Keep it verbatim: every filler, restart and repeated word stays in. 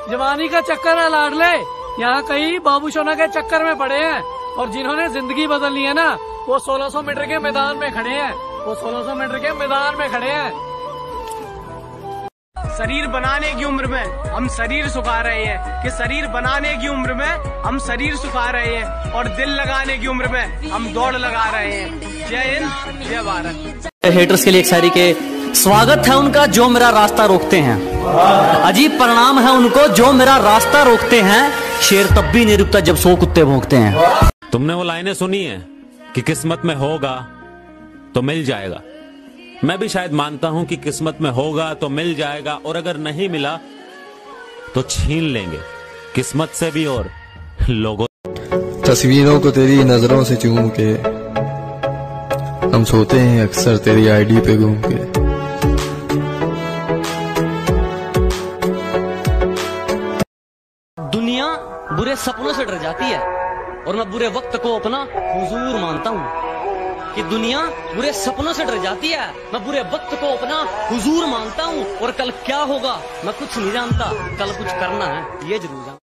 जवानी का चक्कर है लाडले, यहाँ कई बाबू सोना के चक्कर में पड़े हैं और जिन्होंने जिंदगी बदल ली है ना वो सोलह सौ मीटर के मैदान में खड़े हैं, वो सोलह सौ मीटर के मैदान में खड़े हैं। शरीर बनाने की उम्र में हम शरीर सुखा रहे हैं कि शरीर बनाने की उम्र में हम शरीर सुखा रहे हैं और दिल लगाने की उम्र में हम दौड़ लगा रहे हैं। जय हिंद, जय भारत। हेटर्स के लिए एक शायरी के स्वागत है उनका जो मेरा रास्ता रोकते हैं, अजीब परिणाम है उनको जो मेरा रास्ता रोकते हैं, शेर तब भी नहीं रुकता जब सौ कुत्ते भौंकते हैं। तुमने वो लाइनें सुनी है कि किस्मत में होगा तो मिल जाएगा। मैं भी शायद मानता हूं कि किस्मत में होगा तो मिल जाएगा और अगर नहीं मिला तो छीन लेंगे किस्मत से भी और लोगों। तस्वीरों को तेरी नजरों से चूम के हम सोते हैं अक्सर तेरी आईडी पे घूम के। दुनिया बुरे सपनों से डर जाती है और मैं बुरे वक्त को अपना हुजूर मानता हूँ कि दुनिया बुरे सपनों से डर जाती है, मैं बुरे वक्त को अपना हुजूर मानता हूँ और कल क्या होगा मैं कुछ नहीं जानता, कल कुछ करना है ये जरूर जानता।